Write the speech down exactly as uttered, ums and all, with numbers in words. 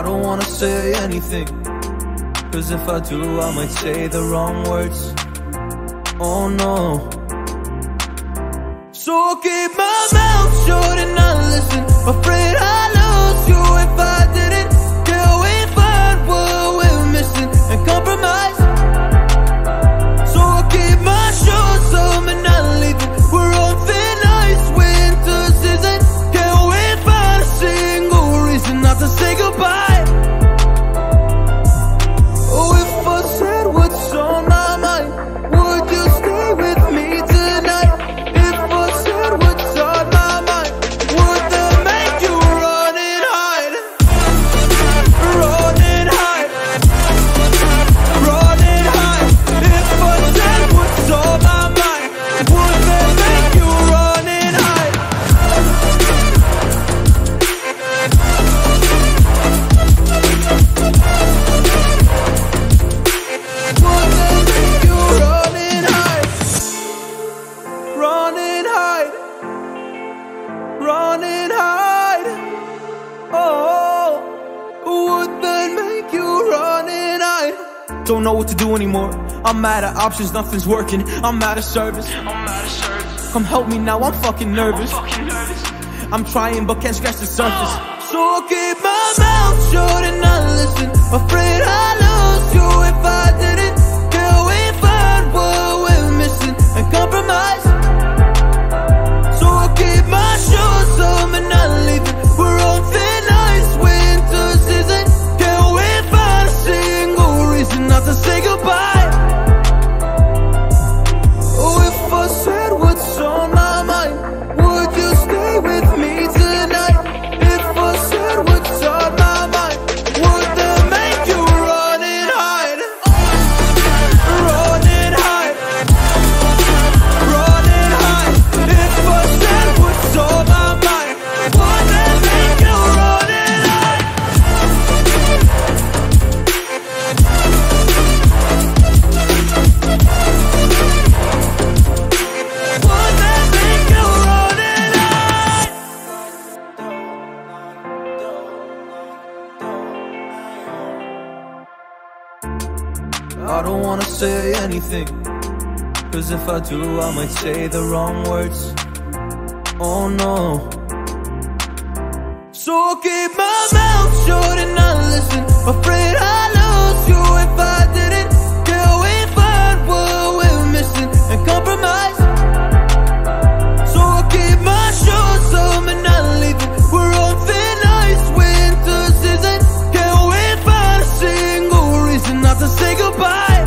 don't wanna say anything, cause if I do I might say the wrong words. Oh no. So I'll keep my mouth shut and not listen. Afraid I'd lose you if I didn't. Till we find what we're missing and compromise. So I'll keep my shoes on and not leaving. We're on thin ice, winter season. Can't wait for a single reason not to say goodbye. Oh, if I said what's on my mind, would you stay with me tonight? If I said what's on my mind, would that make you run and hide? Run and hide. Run and hide. If I said what's on my mind, would that make you run and hide? Would that make you run and hide? Run and hide. Run and hide. Oh, would that make you run and hide? Don't know what to do anymore. I'm out of options, nothing's working. I'm out of service. I'm out of service. Come help me now, I'm fucking nervous. I'm fucking nervous. I'm trying but can't scratch the surface. So I'll keep my mouth shut and not listen. Afraid I'd lose you if I didn't. Till we find what we're missing and compromise. So I'll keep my shoes on and not leaving. We're on thin ice, winter season. Can't wait for a single reason not to say goodbye. Oh, if I said what's on my mind, would you stay with me tonight? If I said what's on my mind, would that make you run and hide? Run and hide. Run and hide. If I said what's on my mind, would that make you run and hide? Would that make you run and hide? I don't wanna say anything, cause if I do I might say the wrong words. Oh no. So I'll keep my mouth shut and not listen. Afraid I'd lose you if I didn't. Till we find what we're missing and compromise. So I'll keep my shoes on and not leaving. We're on thin ice, winter season. Can't wait for a single reason not to say goodbye.